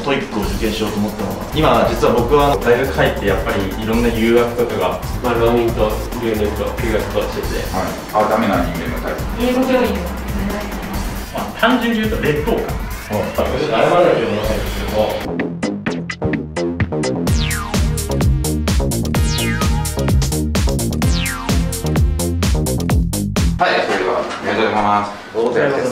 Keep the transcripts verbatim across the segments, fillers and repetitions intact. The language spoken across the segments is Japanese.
トイックを受験しようと思ったのは、今実は僕は大学入ってやっぱりいろんな誘惑とかが、 まあ、浪人と留年と休学としてて、 はい、あ、ダメな人間のタイプ。 英語教員をまあ、単純に言うと劣等感。 ちょっと謝らなきゃいけないんですけども、 はい、それではおはようございます。おはようございます。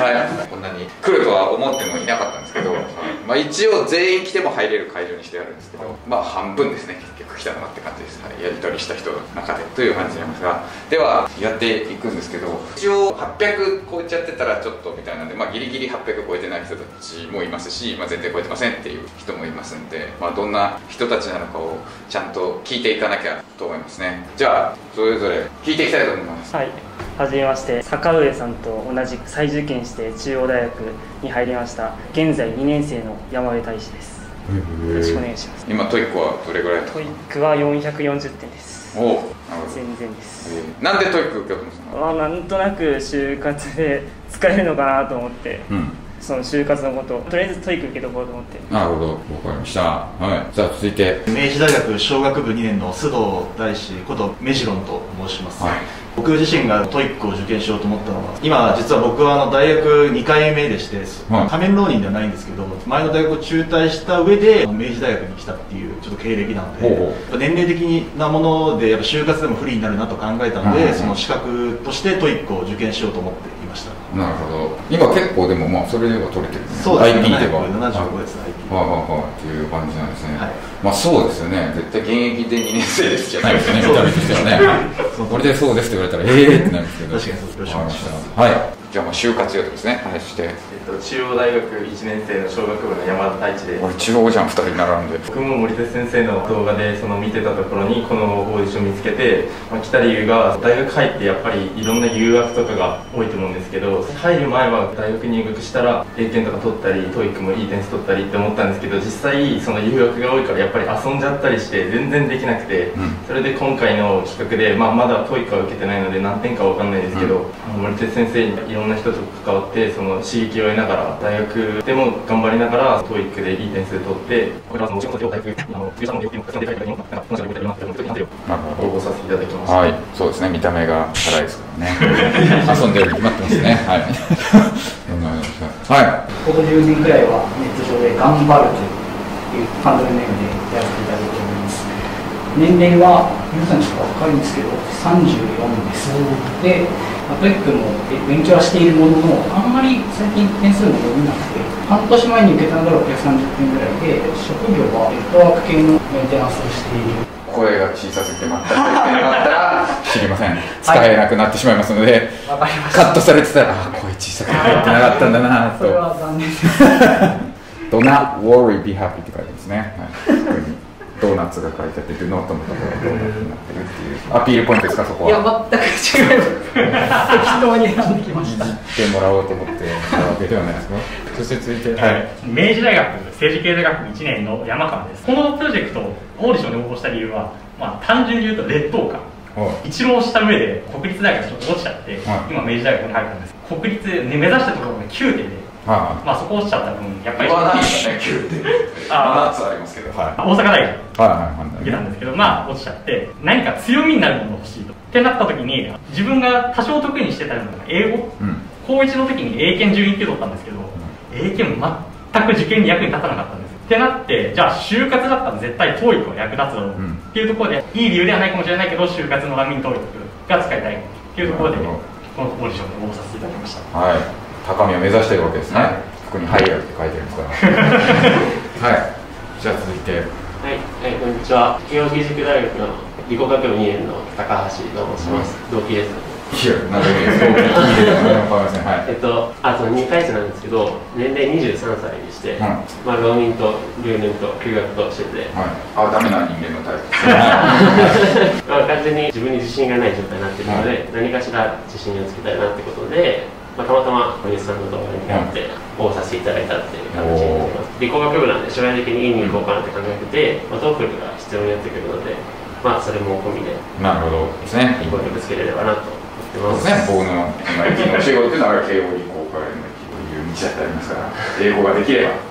はい、こんなに来るとは思ってもいなかったんですけど、まあ一応全員来ても入れる会場にしてあるんですけど、まあ半分ですね、結局来たのって感じです。はい、やり取りした人の中でという感じになりますが、ではやっていくんですけど、一応はっぴゃく超えちゃってたらちょっとみたいなんで、まあギリギリはっぴゃく超えてない人たちもいますし、まあ全然超えてませんっていう人もいますんで、まあどんな人たちなのかをちゃんと聞いていかなきゃと思いますね。じゃあそれぞれ聞いていきたいと思います。 はい、はじめまして、坂上さんと同じく再受験して中央大学に入りました。現在にねん生の山部大志です。よろしくお願いします。 今トイックはどれぐらい？ トイックはよんひゃくよんじゅってんです。 おお、なるほど。 全然です。 えー、なんでトイック受けようと思ったんですか？ まあ、なんとなく就活で使えるのかなと思って、うん、その就活のことをとりあえずトイック受けとこうと思って。 なるほど、わかりました。はい、じゃあ続いて明治大学商学部にねんの須藤大志ことメジロンと申します。はい、僕自身がトイックを受験しようと思ったのは、今実は僕はあの大学にかいめでして、はい、仮面浪人ではないんですけど、前の大学を中退した上で明治大学に来たっていうちょっと経歴なので、ほうほう、年齢的なものでやっぱ就活でも不利になるなと考えたので、うん、その資格としてトイックを受験しようと思っていました。 なるほど。今結構でもまあそれでは取れてるね。 そうですね。 アイピー ではななじゅうごです。 アイピーはいはいはいっていう感じなんですね。はい、まあそうですよね。絶対現役でにねん生ですじゃないですよね。見た目としてはね。これでそうですって言われたらええーってなるんですけど。 確かにそうです。よろしくお願いします。 はい。じゃあまあ就活予定ですね。はい、して。 えっと中央大学いちねん生の商学部の山田太一です。 俺中央じゃんふたり並んで。 僕も森手先生の動画でその見てたところにこのオーディション見つけて、まあ、来た理由が大学入ってやっぱりいろんな誘惑とかが多いと思うんですけど、入る前は大学入学したら英検とか取ったりトイックもいい点数取ったりって思ったんですけど、実際その誘惑が多いからやっぱり遊んじゃったりして全然できなくて、うん、それで今回の企画で、まあ、まだトイックは受けてないので何点かわかんないですけど、うん、森手先生にいろんな人と関わってその刺激を得ながら大学でも頑張りながらトイックでいい点数取ってこれからそのお仕事を大学あの富士山の要求も重ねていただきたいので、この人が動いてるようなというのを応募させていただきました。 はい、そうですね。見た目がチャラいですからね。遊んでるに決まってますね。はい。はい。 ここじゅうねんくらいはネット上で頑張るというハンドルネームでやらせていただいております。年齢は皆さんちょっと若いんですけどさんじゅうよんです。で、トイックも勉強はしているもののあんまり最近点数も伸びなくて、半年前に受けたのがろっぴゃくさんじゅってんぐらいで、職業はネットワーク系のメンテナンスをしている。 声が小さすぎて全く言ってなかったら知りません。使えなくなってしまいますので、はい、カットされてたらあ声小さくて言ってなかったんだなと。それは残念です。Do not worry, be happy って書いてますね。はい、ドーナツが書いてあって、Do not のところがドーナツになってるっていうアピールポイントですか、そこは。 いや、全く違います。適当に選んできました。 いじってもらおうと思ってたわけではないですか。そして続いて、 はい、明治大学政治経済学部いちねんの山川です。このプロジェクトオーディションに応募した理由は、まあ、単純に言うと劣等感。一浪した上で国立大学に落ちちゃって、はい、今明治大学に入ったんです。国立、ね、目指したところがきゅうてんで、はい、まあそこ落ちちゃった分やっぱり言わないですね。きゅうてんななつありますけど、はい、 大阪大学受けたんですけど、まあ落ちちゃって何か強みになるものが欲しいとってなった時に、自分が多少得意にしてたのが英語、うん、高いちの時に英検準いっきゅう取ったんですけど、うん、英検全く受験に役に立たなかったんですってなって、じゃあ就活だったら絶対 トーイック は役立つだろうっていうところで、いい理由ではないかもしれないけど就活のラミン トーイック が使いたいっていうところで、このオーディションに応募させていただきました。 はい、高みを目指しているわけですね。はい、ここに「ハイヤー」って書いてるんですからはい、じゃあ続いて、 はい、はい、こんにちは。慶應義塾大学の理工学部にねんの高橋と申します。同期です。 いや、なるほど、同期でえっと、あとにかい生なんですけど、年齢にじゅうさんさいにして、うん、まあ浪人と留年と休学としてて、 はい、あ、ダメな人間のタイプですね。 まあ完全に自分に自信がない状態になっているので、はい、何かしら自信をつけたいなってことで、まあ、たまたま小西さんの動画に出会って応募させていただいたっていう形になります。理工学部なんで将来的にいいに行こうかなって考えてて、まあ、トーフルが必要になってくるので、まあそれも込みで、 なるほどですね。 いい声をぶつけれればなと思ってます。 そうですね。僕の今の仕事というのは慶応理工科のいう道だってありますから、英語ができれば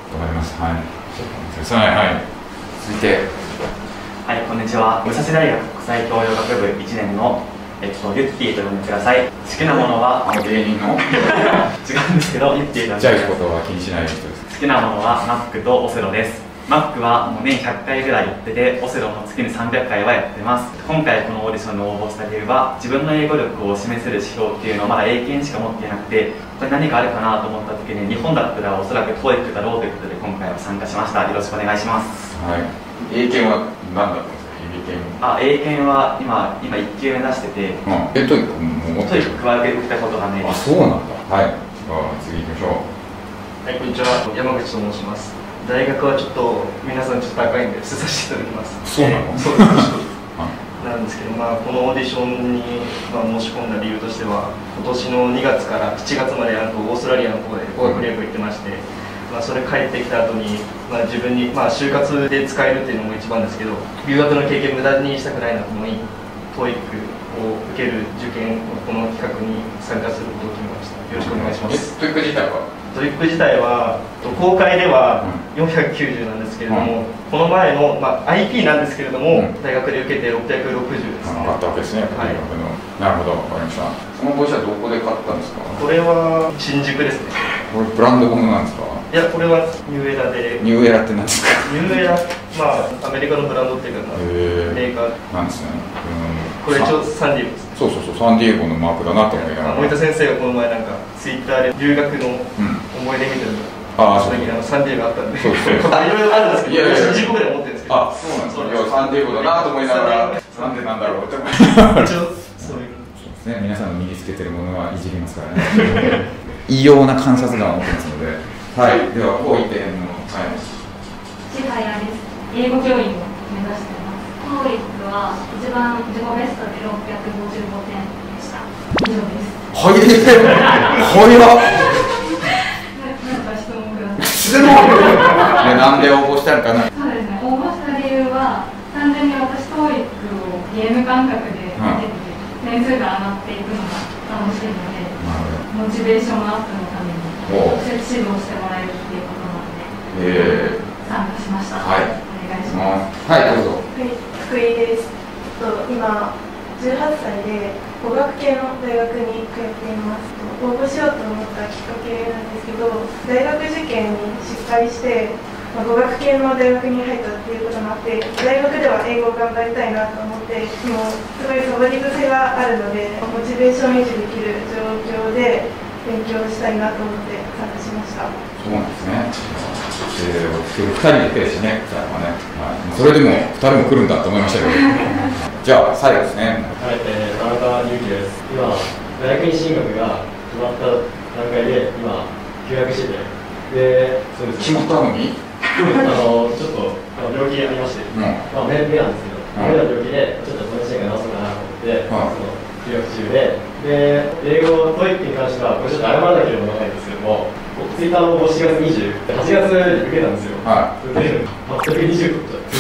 頑張ります。はい。はい。続いて。 はい、こんにちは。武蔵大学国際教養学部いちねんの、えっと、ユッティと呼んでください。好きなものは、 あの芸人の違うんですけど、ユッティと呼んでください。 じゃあいうことは気にしない人です。 好きなものはマックとオセロです。マックはもう年ひゃっかいぐらいやってて、オセロも月にさんびゃっかいはやってます。今回このオーディションに応募した理由は、自分の英語力を示せる指標っていうのをまだ英検しか持っていなくて、これ何かあるかなと思った時に、日本だったらおそらく トーイック だろうということで今回は参加しました。よろしくお願いします。 はい。英検は何だったんですか？英検あ、英検は今、今いっきゅうめ出してて、 うん、え、トイックも持ってる？ トイックは受けたことがないです。 あ、そうなんだ。はい。あ、次行きましょう。 はい、こんにちは。山口と申します。大学はちょっと皆さんちょっと高いんで捨てさせていただきます。 そうなの？ そうです。なんですけど、まあ、このオーディションに、まあ、申し込んだ理由としては、今年のにがつからしちがつまであのオーストラリアの方で語学留学行ってまして、まあ、それ帰ってきた後に、まあ、自分に、まあ、就活で使えるっていうのも一番ですけど、留学の経験無駄にしたくないなと思い、トーイック を受ける受験、この企画に参加することを決めました。よろしくお願いします。 トーイック自体はトイック自体は公開ではよんひゃくきゅうじゅうなんですけれども、うん、この前の、まあ、アイピー なんですけれども、うん、大学で受けてろっぴゃくろくじゅうですね。 上がったわけですね、はい、なるほど、わかりました。その帽子はどこで買ったんですか？ これは新宿ですね。 これブランド物なんですか？ いや、これはニューエラで。 ニューエラって何ですか？ ニューエラ、まあ、アメリカのブランドっていうか、メーカーなんですね。 これ一応サンディエゴです。 そうそうそう、サンディエゴのマークだなと思いながら。 森田先生がこの前なんかツイッターで留学の思い出みたいな、うん、ああ、そういうサンディエゴあったんで、そうそういろいろあるんですけど、新宿ぐらい持ってるんですけど、あ、そうなんですよ。いや、サンディエゴだなと思いながら、なんでなんだろうって思いながら。一応そういうね、皆さんの身につけてるものはいじりますからね。異様な観察眼を持ってますので、はい、では、こういっての、はい。 千早です。英語教員を目指しています。トーイックは一番自己ベストでろっぴゃくごじゅうごてんでした。以上です。 はい、はいなんか質問ください。質問ね、なんで応募したのかな。 そうですね。応募した理由は単純に私トーイックをゲーム感覚で見てて、点数が上がっていくのが楽しいので、モチベーションアップのために直接指導してもらえるっていうことなので、えー、参加しました。はい。お願いします。 はい、どうぞ。 福井です。今じゅうはっさいで語学系の大学に通っています。応募しようと思ったきっかけなんですけど、大学受験に失敗して、まあ、語学系の大学に入ったっていうこともあって、大学では英語を頑張りたいなと思って、もうすごいサボり癖があるので、モチベーション維持できる状況で勉強したいなと思って参加しました。 そうなんですね。えー、ふたりでペースね、ふたりはね、はい、それでもふたりも来るんだと思いましたけどじゃあ最後ですね。 はい、えー、田中裕樹です。今大学院進学が決まった段階で今休学してて、で、そうです、 決まったのにあのちょっとあの病気ありまして、うん、まあ目目なんですけど、目の病気でちょっとこのいちねんかん治そうかなと思って、うん、その休学中で、で英語トイックに関してはこれちょっと謝らなければならないんですけども。ツイッターのしがつにじゅう、はちがつに受けたんですよ。はい。で、全くにじゅう取っ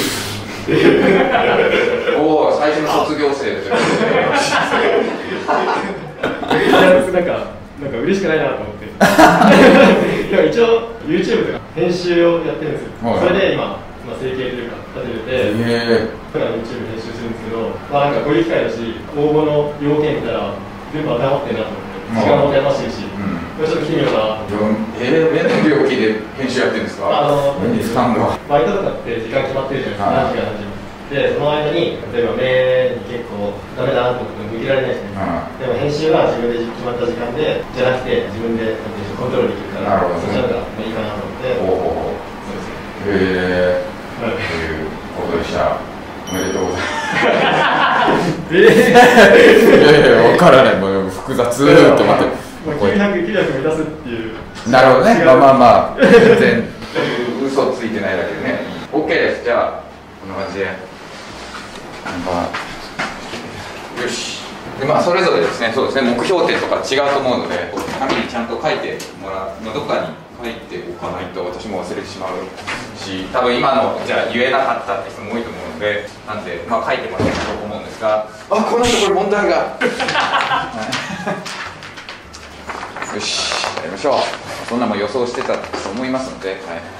ちゃって。 おお、最初の卒業生ですよ。 なんか、なんか嬉しくないなと思って。でも一応、YouTube とか編集をやってるんですよ。はい、それで今、まあ、整形というか、立ててて、だから YouTube 編集するんですけど、まあなんかこういう機会だし、応募の要件見たら、全部当てはまってるなと思って。時間も楽しいし、うん、ちょっと奇妙な。 えー、目の病気で編集やってるんですか？あの、目に負担が。 バイトとかって時間決まってるじゃないですか、何時から何時まで。で、その間に、例えば目に結構ダメだなと思って向けられないですね。でも編集は自分で決まった時間で、じゃなくて自分でコントロールできるから、そっちの方がいいかなと思って。おお。そうですね。へえー。はい。ということでした。おめでとうございます。えー、いやいや、分からない、もう複雑って思って。きゅうひゃく、きゅうひゃく目指すっていう。 なるほどね、まあまあまあ、全然嘘ついてないだけでね。OK です、じゃあ、こんな感じで。なんか、よし。で、まあ、それぞれですね、そうですね、目標点とか違うと思うので、紙にちゃんと書いてもらう、どっかに書いておかないと私も忘れてしまうし、多分今の、じゃあ言えなかったって人も多いと思うので、なんで、まあ、書いてもらえると思うんですが、あ、この人これ問題が。よし、やりましょう。そんなも予想してたと思いますので、はい。